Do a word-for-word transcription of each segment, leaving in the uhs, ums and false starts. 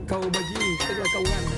cầu Bà Di, tức là cầu Ngăn.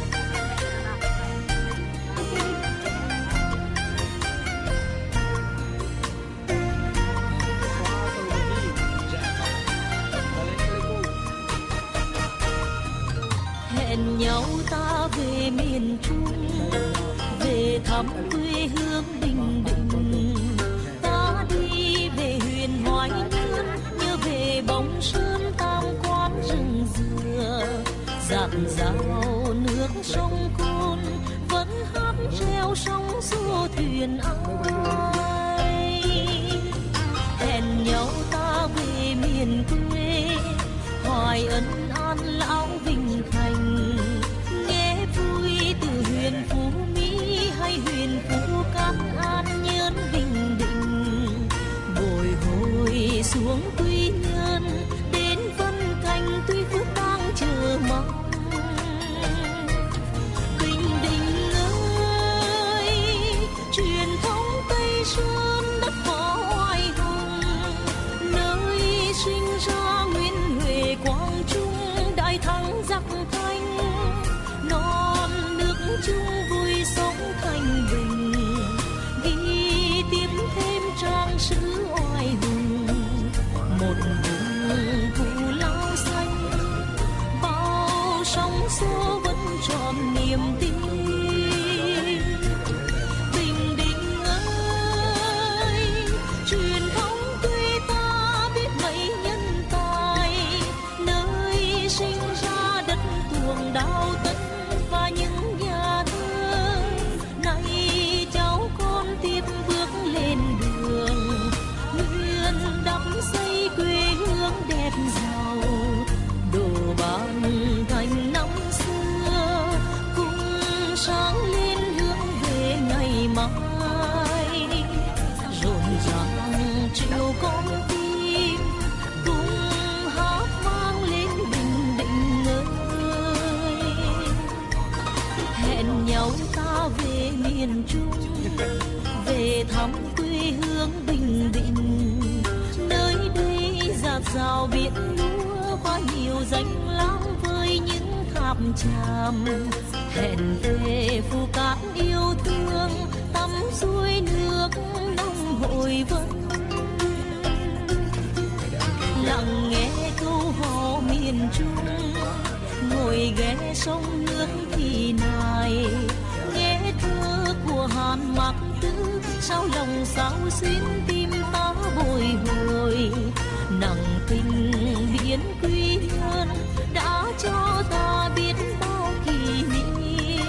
Hẹn nhau ta về miền Trung, về thăm quê hương Bình Định. Ta đi về huyền Hoài Nhơn, nhớ về bóng sơn tam quan rừng dừa. Dạt dào nước sông Côn vẫn hát reo sóng xô thuyền ai. Hẹn nhau ta về miền quê, Hoài Ân An Lão Vinh Thành. Nghe vui từ huyền Phú Mỹ hay huyền Phú Cát An Nhơn Bình Định. Bồi hồi xuống Quy Nhơn, đến Vân Thành Tuy Phước đang chờ mong. Bình Định ơi, truyền thống Tây Sơn đất võ oai hùng, nơi sinh ra Nguyễn Huệ Quang Trung đại thắng giặc Thanh. Non nước chung vui sống thanh bình, ghi tiếp thêm trang sử oai hùng. Một vùng Cù Lao xanh, bao sóng xô vẫn tròn niềm tin. Bình Định ơi, truyền thống quê ta biết mấy nhân tài, nơi sinh ra đất tuồng đao tất và những nhà thơ. Nay cháu con tiếp bước lên đường, nguyện đắp xây quê hương đẹp giàu. Đồ ban thành năm xưa, cùng sáng lên hướng về ngày mai. Rộn ràng chiều con tim, cùng hát vang lên Bình Định ơi. Hẹn nhau ta về miền Trung, về thăm quê hương Bình Định. Nơi đây dạt dào biển lúa và nhiều danh lam với những tháp tràm. Hẹn về Phú Cát yêu thương, tắm suối nước nông hội vân. Lặng nghe câu hò miền Trung, ngồi ghé sông nước thì nài. Nghe thơ của Hàn Mạc Tử, sao lòng sao xuyên tim ta bồi hồi. Nặng tình biển Quy Nhơn đã cho ta biết bao kỷ niệm.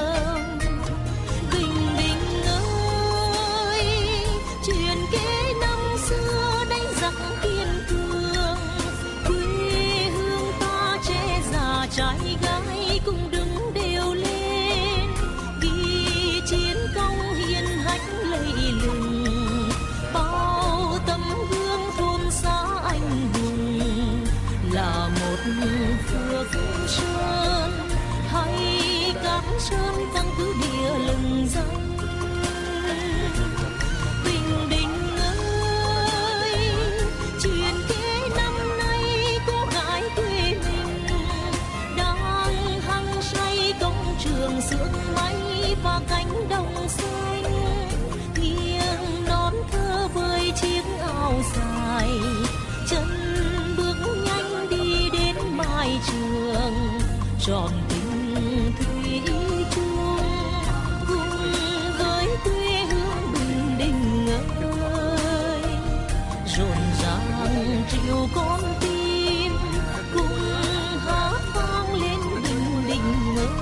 Bình Định ơi, chuyện kể năm xưa đánh giặc kiên cường. Quê hương ta trẻ già trai gái cùng đứng đều lên, ghi chiến công hiển hách lẫy lừng. Bao tấm gương thôn xã anh hùng là một phước sơn, hay các sơn căn cứ địa lừng danh. Bình Định ơi, chuyện kể năm nay cô gái quê mình đang hăng say công trường sương máy và cánh đồng xanh. Nghiêng nón thơ với chiếc áo dài, chân bước nhanh đi đến mái trường. Tròn tình thủy chung, cùng với quê hương Bình Định ơi. Rộn ràng chiều con tim, cùng hát vang lên Bình Định ơi.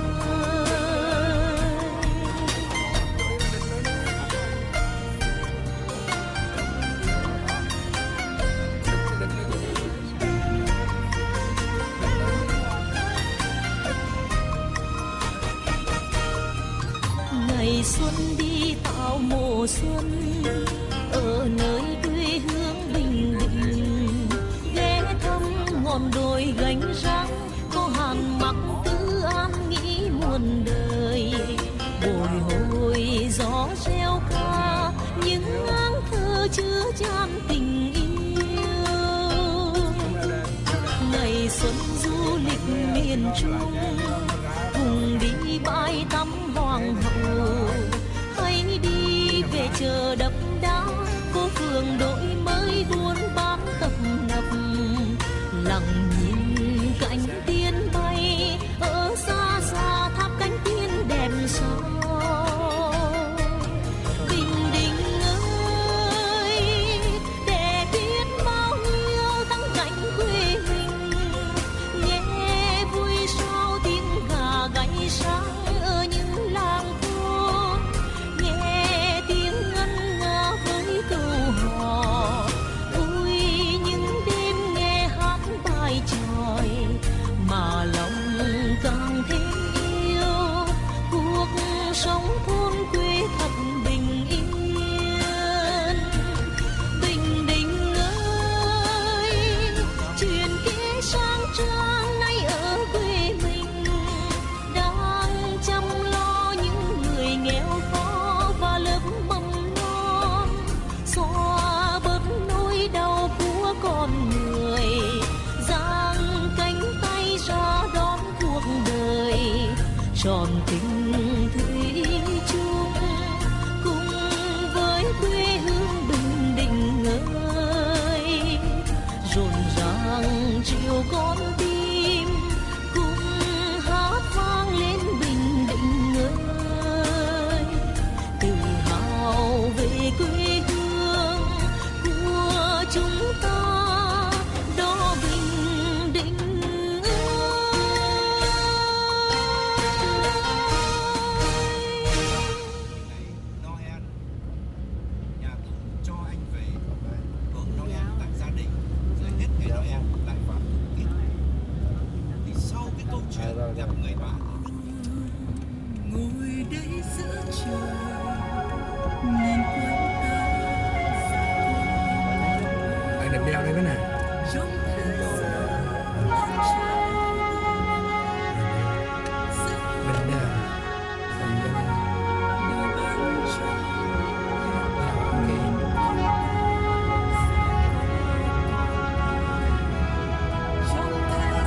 Ngày xuân đi tạo mùa xuân, ở nơi quê hương Bình Định. Ghé thăm ngọn đồi gánh rác, có Hàn Mặc Tử an nghĩ muôn đời. Bồi hồi gió reo ca, những áng thơ chứa chan tình yêu. Ngày xuân du lịch miền miền Trung, cùng đi bãi tắm Hoàng hậu, hay đi về chợ đập đá, phố phường đổi mới buôn bán tấp nập, lặng nhìn cánh tiên bay ở xa xa, tháp cánh tiên đẹp sao. Bình Định ơi, để biết bao nhiêu thắng cảnh quê mình, nghe vui sao tiếng gà gáy sáng ở những làng thôn, nghe tiếng ngân nga với câu hò, vui những đêm nghe hát bài chòi, mà lòng càng thêm yêu cuộc sống thôn quê thật bình yên. Bình Định ơi, chuyện kể sang trang nay ở quê mình, đang chăm lo những người nghèo khó và lớp mầm non, xóa bớt nỗi đau của con người, giang cánh tay ra đón cuộc đời, tròn tình thủy chung cùng với quê hương Bình Định ơi, rộn ràng chiều con tim cùng hát vang lên Bình Định ơi, tự hào về quê hương của chúng ta, đó Bình Định Noel, nhà thờ cho anh về hưởng Noel tại gia đình, rồi hết ngày Noel lại vào Tết. Thì sau cái câu chuyện gặp người bạn ở Đức, ngồi đây giữa trời nhìn quanh ta, Anh đẹp đeo đây cái này. trong thế giới lặng trôi, Mình đeo. Mình đeo. đôi bên trong trong thế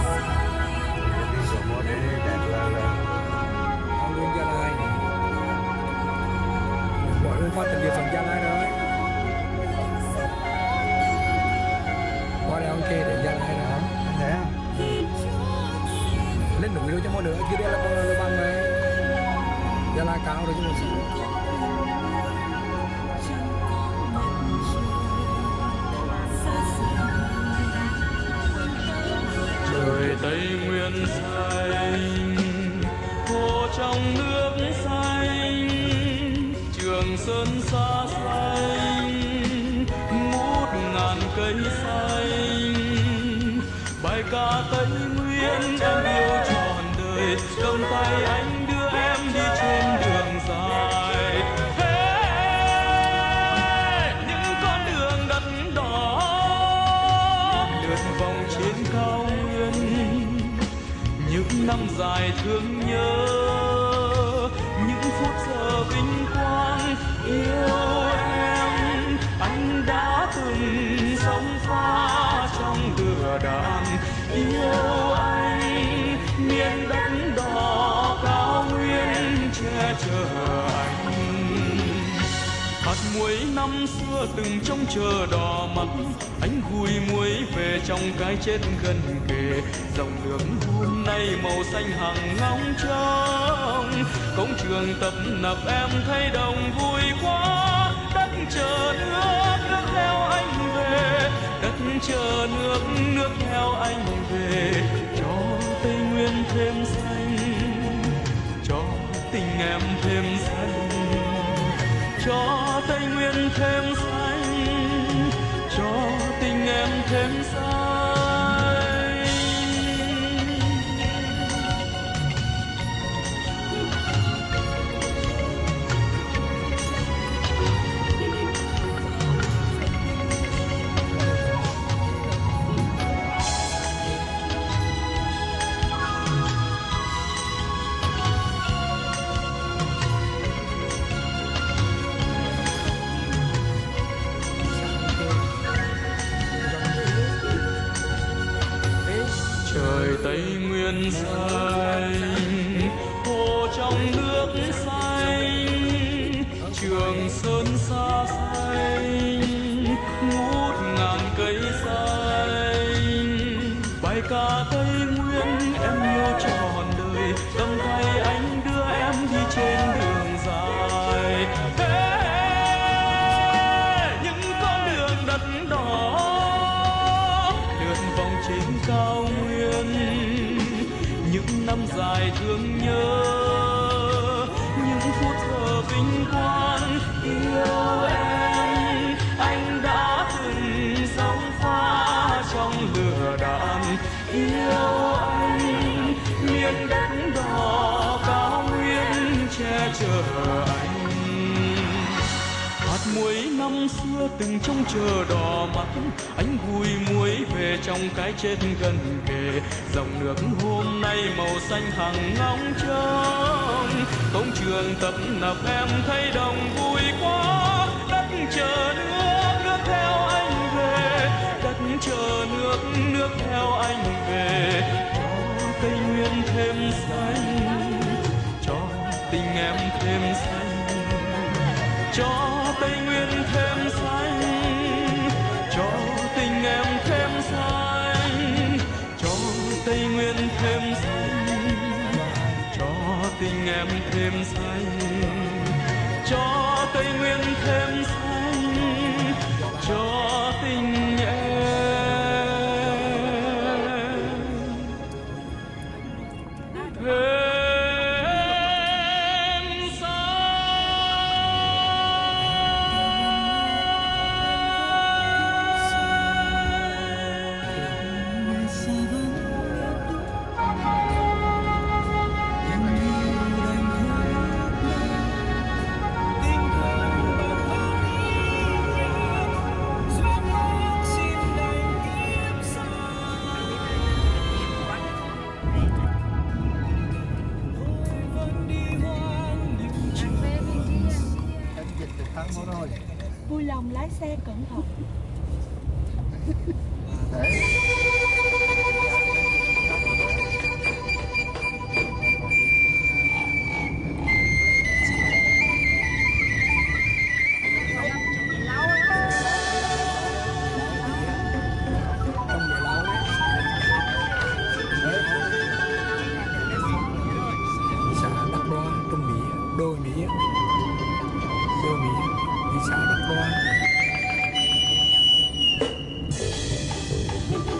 Ông Nguyên Gia Lai. Mọi người phát tập địa phận Gia Lai rồi. Qua đây ông kê để Gia Lai rồi. Thế à? Lên núi đâu cho mọi đứa. Chứ đây là con là bằng này. Gia Lai cao rồi chứ một gì. trời Tây Nguyên xanh, hồ trong nước xanh, Trường Sơn xa xanh, ngút ngàn cây xanh, bài ca Tây Nguyên em yêu trọn đời, cầm tay anh đưa em đi trên đường dài. Hey, những con đường đất đỏ lượn vòng trên cao nguyên, những năm dài thương nhớ, những phút giờ vinh quang yêu em. Anh đã từng sống pha trong lửa đạn yêu anh, miền đất đỏ cao nguyên che chở anh. Hạt muối năm xưa từng trông chờ đỏ mắt, anh gùi muối về trong cái chết gần kề. Dòng nước hôm nay màu xanh hàng ngóng trông, cổng trường tập nập em thấy đồng vui quá. Đất chờ nước, nước theo anh về, đất chờ nước, nước theo anh về. Cho Tây Nguyên thêm xanh, cho tình em thêm xanh, cho Tây Nguyên thêm xanh, cho tình em thêm xanh. tây nguyên xanh, hồ trong nước xanh, trường sơn xa xanh, ngút ngàn cây xanh. Bài ca tây nguyên em yêu trọn đời, cầm tay anh đưa em đi trên đường dài. Hey, những con đường đất đỏ lượn vòng trên cao nguyên, những năm dài thương nhớ, những phút thở vinh quang yêu em. Anh đã từng sóng pha trong lửa đạn yêu anh, miền đất đỏ cao nguyên che chở anh. Hạt muối năm xưa từng trông chờ đỏ mắt, anh vui muối về trong cái chết gần kề. Dòng nước hôm nay màu xanh hàng ngóng trông, công trường tập nập em thấy đồng vui quá. Đất chờ nước, nước theo anh về, đất chờ nước, nước theo anh về. Cho Tây Nguyên thêm xanh, cho tình em thêm xanh, cho Tây Nguyên thêm xanh, cho tình em thêm xanh, cho Tây Nguyên thêm xanh, cho tình em thêm xanh, cho Tây Nguyên thêm xanh, cho tình em thêm. Vui lòng lái xe cẩn thận. Xã Đắc Đoa trong Mỹ, đôi Mỹ, đôi Mỹ, thị xã Đắc Đoa.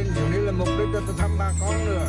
lên xuống đây là mục đích cho tôi thăm bà con nữa.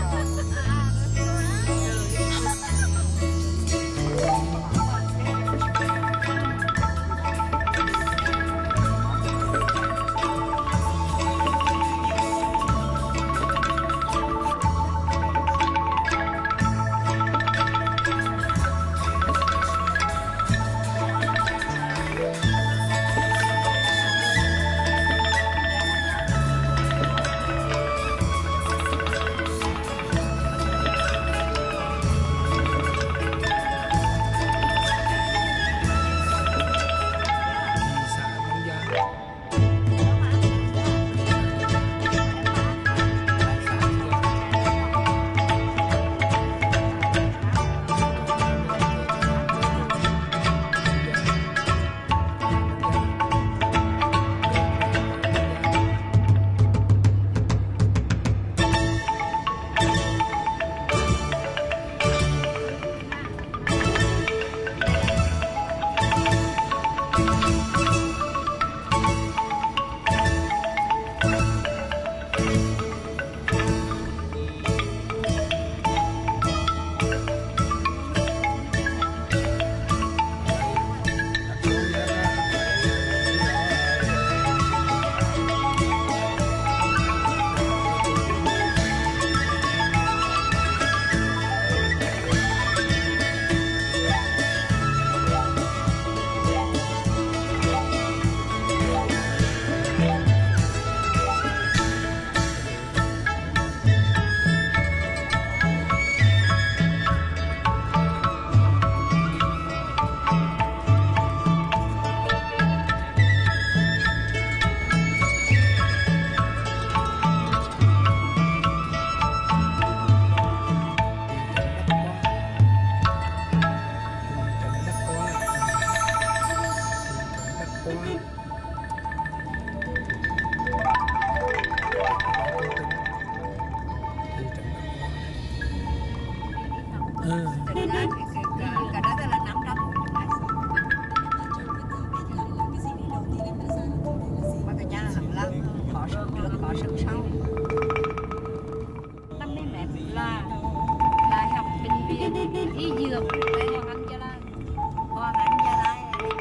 Y dược Hoàng Anh Gia Lai, Hoàng Anh Gia Lai.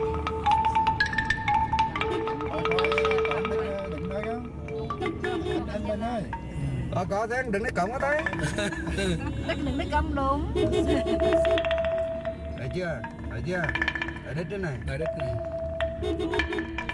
Ờ, có thế đừng nói cổng ở đấy. Đừng nói cổng đúng. Thấy chưa? Thấy chưa? Ở đất trên này. Ở đất này.